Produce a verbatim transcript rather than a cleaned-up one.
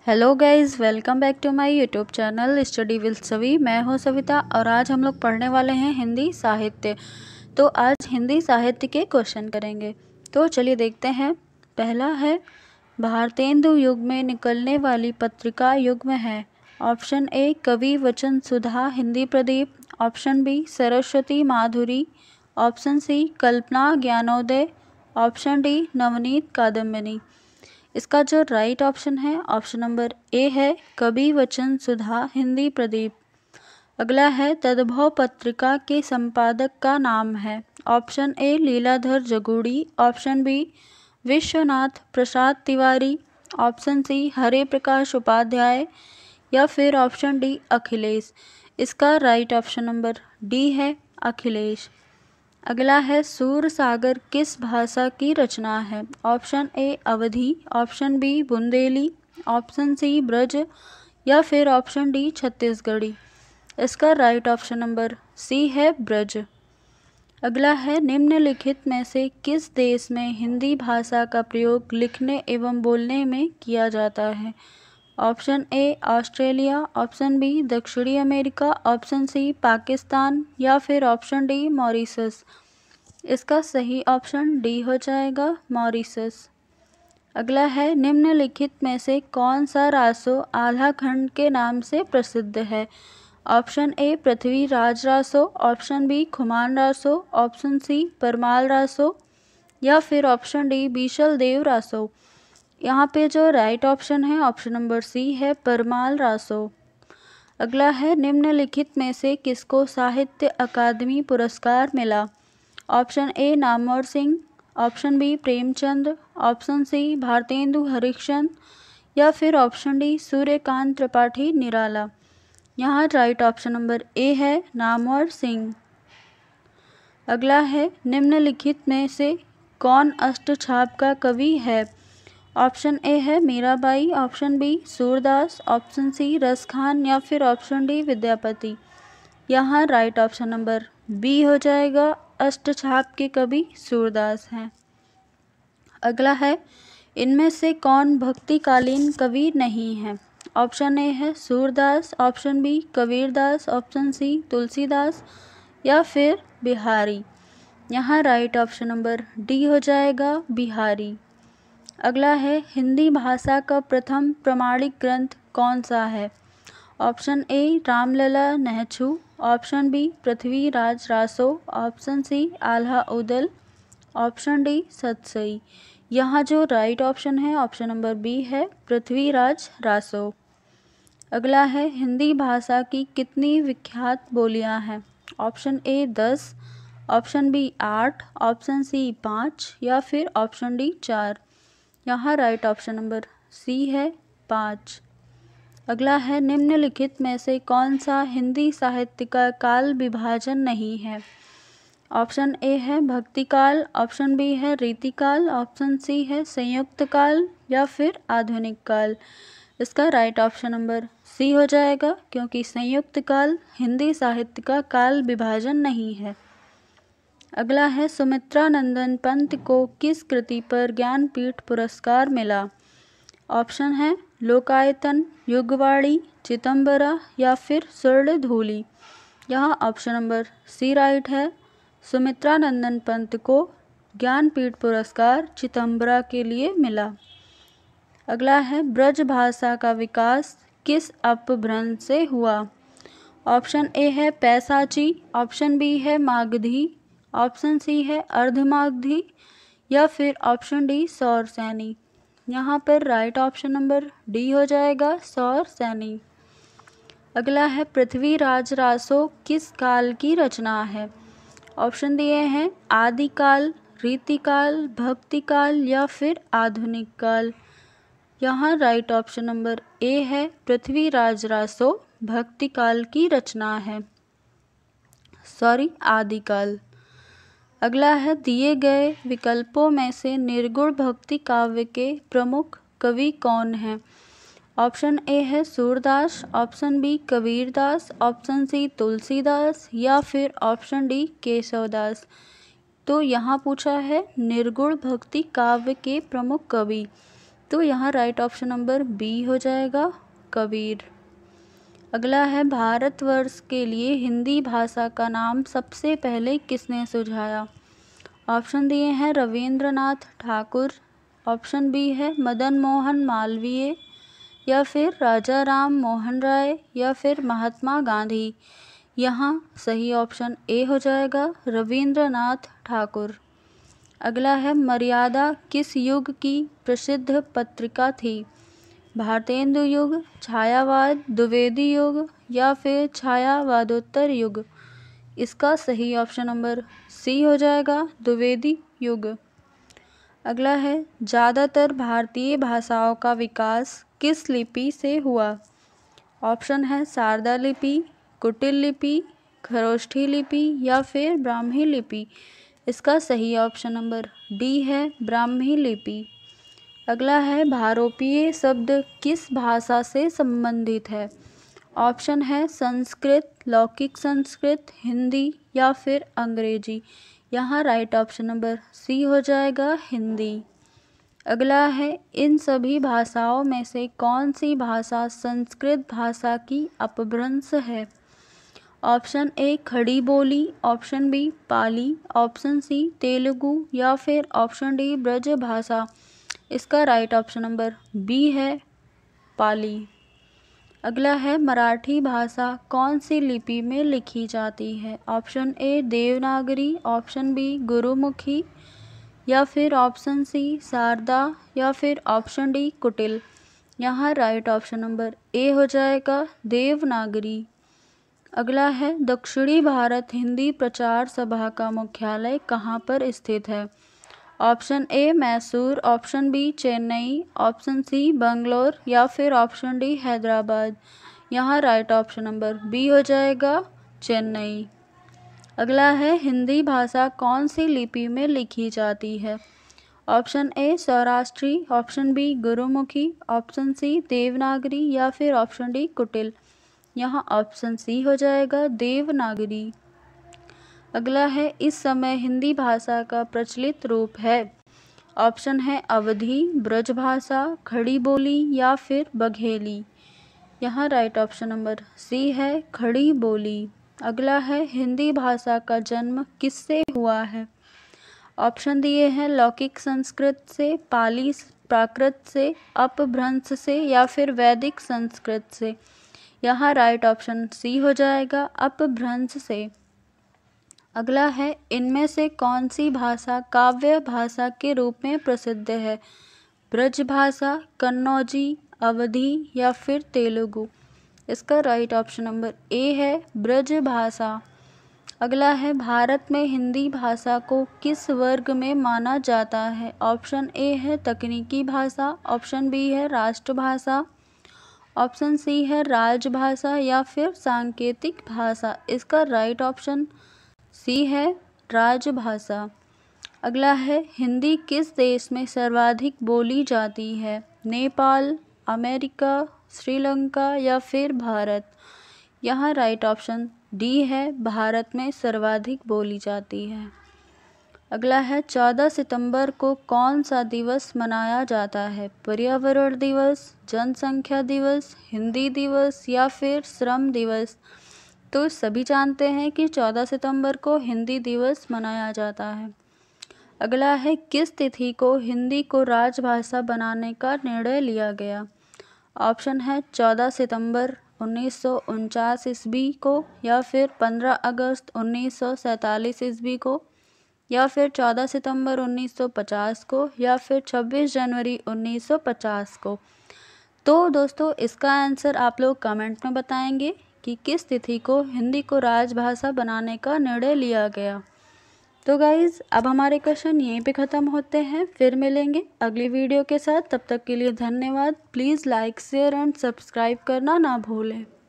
Hello guys, welcome back to my YouTube channel study with सभी। मैं हूं सविता और आज हम लोग पढ़ने वाले हैं हिंदी साहित्य। तो आज हिंदी साहित्य के क्वेश्चन करेंगे। तो चलिए देखते हैं। पहला है, भारतेंदु युग में निकलने वाली पत्रिका युग्म है। Option A Kavi Vachan Sudha Hindi Pradeep, option B Saraswati Madhuri, option C Kalpana Gyanoday, option D Navneet Kadambini. इसका जो राइट ऑप्शन है ऑप्शन नंबर ए है कवि वचन सुधा हिंदी प्रदीप। अगला है, तद्भव पत्रिका के संपादक का नाम है। Option A Leeladhar Jagudi, option B Vishwanath Prasad Tiwari, option C Hare Prakash Upadhyay या फिर ऑप्शन डी अखिलेश। इसका राइट ऑप्शन नंबर डी है अखिलेश। अगला है, सूर सागर किस भाषा की रचना है। Option A Awadhi, option B Bundeli, option C Braj या फिर ऑप्शन डी छत्तीसगढ़ी। इसका राइट ऑप्शन नंबर सी है ब्रज। अगला है, निम्नलिखित में से किस देश में हिंदी भाषा का प्रयोग लिखने एवं बोलने में किया जाता है। Option A Australia, option B दक्षिणी अमेरिका, ऑप्शन सी पाकिस्तान या फिर ऑप्शन डी मॉरिशस। इसका सही ऑप्शन डी हो जाएगा मॉरिशस। अगला है, निम्नलिखित में से कौन सा रासो आल्हा खंड के नाम से प्रसिद्ध है। Option A Prithviraj Raso, option B Khuman Raso, option C Parmal Raso या फिर ऑप्शन डी बीशल देव रासो। यहाँ पे जो राइट ऑप्शन है ऑप्शन नंबर सी है परमाल रासो। अगला है, निम्नलिखित में से किसको साहित्य अकादमी पुरस्कार मिला। Option A Namvar Singh, option B Premchand, option C Bharatendu Harishchandra या फिर ऑप्शन डी सूर्यकांत त्रिपाठी निराला। यहाँ राइट ऑप्शन नंबर ए है नामवर सिंह। अगला है, निम्नलिखित में से कौन अष्टछाप का कवि है। ऑप्शन ए है Meerabai, option B Surdas, option C Raskhan या फिर ऑप्शन डी विद्यापति। यहाँ राइट ऑप्शन नंबर बी हो जाएगा, अष्टछाप के कवि सूरदास हैं। अगला है, इनमें से कौन भक्तिकालीन कवि नहीं है। ऑप्शन ए है Surdas, option B Kabirdas, option C Tulsidas या फिर बिहारी। यहाँ राइट ऑप्शन नंबर डी हो जाएगा बिहारी। अगला है, हिंदी भाषा का प्रथम प्रमाणिक ग्रंथ कौन सा है। Option A Ramlala Nahachhu, option B Prithviraj Raso, option C Alha Udal, option D Satsai. यहाँ जो राइट ऑप्शन है ऑप्शन नंबर बी है पृथ्वीराज रासो। अगला है, हिंदी भाषा की कितनी विख्यात बोलियाँ हैं। ऑप्शन ए दस, ऑप्शन बी आठ, ऑप्शन सी पाँच या फिर ऑप्शन डी चार। यहाँ राइट ऑप्शन नंबर सी है पाँच। अगला है, निम्नलिखित में से कौन सा हिंदी साहित्य का काल विभाजन नहीं है। ऑप्शन ए है भक्ति काल, ऑप्शन बी है रीतिकाल, ऑप्शन सी है संयुक्त काल या फिर आधुनिक काल। इसका राइट ऑप्शन नंबर सी हो जाएगा, क्योंकि संयुक्त काल हिंदी साहित्य का काल विभाजन नहीं है। अगला है, सुमित्रा नंदन पंत को किस कृति पर ज्ञानपीठ पुरस्कार मिला। ऑप्शन है लोकायतन, युगवाणी, चितंबरा या फिर स्वर्णधूलि। यहाँ ऑप्शन नंबर सी राइट है, सुमित्रा नंदन पंत को ज्ञानपीठ पुरस्कार चितंबरा के लिए मिला। अगला है, ब्रज भाषा का विकास किस अपभ्रंश से हुआ। ऑप्शन ए है पैसाची, ऑप्शन बी है मागधी, ऑप्शन सी है अर्धमागधी या फिर ऑप्शन डी सौर सैनी। यहाँ पर राइट ऑप्शन नंबर डी हो जाएगा सौर सैनी। अगला है, पृथ्वीराज रासो किस काल की रचना है। ऑप्शन दिए हैं आदिकाल, रीतिकाल, भक्तिकाल या फिर आधुनिक काल। यहाँ राइट ऑप्शन नंबर ए है पृथ्वीराज रासो भक्तिकाल की रचना है, सॉरी आदिकाल। अगला है, दिए गए विकल्पों में से निर्गुण भक्ति काव्य के प्रमुख कवि कौन हैं। ऑप्शन ए है Surdas, option B Kabirdas, option C Tulsidas या फिर ऑप्शन डी केशवदास। तो यहाँ पूछा है निर्गुण भक्ति काव्य के प्रमुख कवि, तो यहाँ राइट ऑप्शन नंबर बी हो जाएगा, कबीर। अगला है, भारतवर्ष के लिए हिंदी भाषा का नाम सबसे पहले किसने सुझाया? ऑप्शन दिए हैं रविंद्रनाथ ठाकुर, ऑप्शन बी है मदन मोहन मालवीय, या फिर राजा राम मोहन राय, या फिर महात्मा गांधी। यहाँ सही ऑप्शन ए हो जाएगा, रविंद्रनाथ ठाकुर। अगला है, मर्यादा किस युग की प्रसिद्ध पत्रिका थी? भारतेंदु युग, छायावाद, द्विवेदी युग, या फिर छायावादोत्तर युग। इसका सही ऑप्शन नंबर सी हो जाएगा, द्विवेदी युग। अगला है, ज़्यादातर भारतीय भाषाओं का विकास किस लिपि से हुआ? ऑप्शन है शारदा लिपि, कुटिल लिपि, खरोष्ठी लिपि, या फिर ब्राह्मी लिपि। इसका सही ऑप्शन नंबर डी है, ब्राह्मी लिपि। अगला है, भारोपीय शब्द किस भाषा से संबंधित है? ऑप्शन है संस्कृत, लौकिक संस्कृत, हिंदी, या फिर अंग्रेजी। यहाँ राइट ऑप्शन नंबर सी हो जाएगा, हिंदी। अगला है, इन सभी भाषाओं में से कौन सी भाषा संस्कृत भाषा की अपभ्रंश है? Option A Khari Boli, option B Pali, option C Telugu, या फिर ऑप्शन डी ब्रज भाषा। इसका राइट ऑप्शन नंबर बी है, पाली। अगला है, मराठी भाषा कौन सी लिपि में लिखी जाती है? Option A Devanagari, option B Gurmukhi, या फिर ऑप्शन सी शारदा, या फिर ऑप्शन डी कुटिल। यहाँ राइट ऑप्शन नंबर ए हो जाएगा, देवनागरी। अगला है, दक्षिणी भारत हिंदी प्रचार सभा का मुख्यालय कहाँ पर स्थित है? Option A Mysore, option B Chennai, option C Bangalore, या फिर ऑप्शन डी हैदराबाद। यहाँ राइट ऑप्शन नंबर बी हो जाएगा, चेन्नई। अगला है, हिंदी भाषा कौन सी लिपि में लिखी जाती है? Option A Saurashtri, option B Gurmukhi, option C Devanagari, या फिर ऑप्शन डी कुटिल। यहाँ ऑप्शन सी हो जाएगा, देवनागरी। अगला है, इस समय हिंदी भाषा का प्रचलित रूप है? ऑप्शन है अवधी, ब्रजभाषा, खड़ी बोली, या फिर बघेली। यहाँ राइट ऑप्शन नंबर सी है, खड़ी बोली। अगला है, हिंदी भाषा का जन्म किससे हुआ है? ऑप्शन दिए हैं लौकिक संस्कृत से, पाली प्राकृत से, अपभ्रंश से, या फिर वैदिक संस्कृत से। यहाँ राइट ऑप्शन सी हो जाएगा, अपभ्रंश से। अगला है, इनमें से कौन सी भाषा काव्य भाषा के रूप में प्रसिद्ध है? ब्रज भाषा, कन्नौजी, अवधी, या फिर तेलुगु। इसका राइट ऑप्शन नंबर ए है, ब्रज भाषा। अगला है, भारत में हिंदी भाषा को किस वर्ग में माना जाता है? ऑप्शन ए है तकनीकी भाषा, ऑप्शन बी है राष्ट्रभाषा, ऑप्शन सी है राजभाषा, या फिर सांकेतिक भाषा। इसका राइट ऑप्शन सी है, राजभाषा। अगला है, हिंदी किस देश में सर्वाधिक बोली जाती है? नेपाल, अमेरिका, श्रीलंका, या फिर भारत। यहाँ राइट ऑप्शन डी है, भारत में सर्वाधिक बोली जाती है। अगला है, चौदह सितंबर को कौन सा दिवस मनाया जाता है? पर्यावरण दिवस, जनसंख्या दिवस, हिंदी दिवस, या फिर श्रम दिवस। तो सभी जानते हैं कि चौदह सितंबर को हिंदी दिवस मनाया जाता है। अगला है, किस तिथि को हिंदी को राजभाषा बनाने का निर्णय लिया गया? ऑप्शन है चौदह सितंबर उन्नीस सौ उनचास ईस्वी को, या फिर पंद्रह अगस्त उन्नीस सौ सैंतालीस ईस्वी को, या फिर चौदह सितंबर उन्नीस सौ पचास को, या फिर छब्बीस जनवरी उन्नीस सौ पचास को। तो दोस्तों, इसका आंसर आप लोग कमेंट में बताएंगे कि किस तिथि को हिंदी को राजभाषा बनाने का निर्णय लिया गया। तो गाइज़, अब हमारे क्वेश्चन यहीं पे ख़त्म होते हैं। फिर मिलेंगे अगली वीडियो के साथ। तब तक के लिए धन्यवाद। Please like, share and subscribe करना ना भूलें।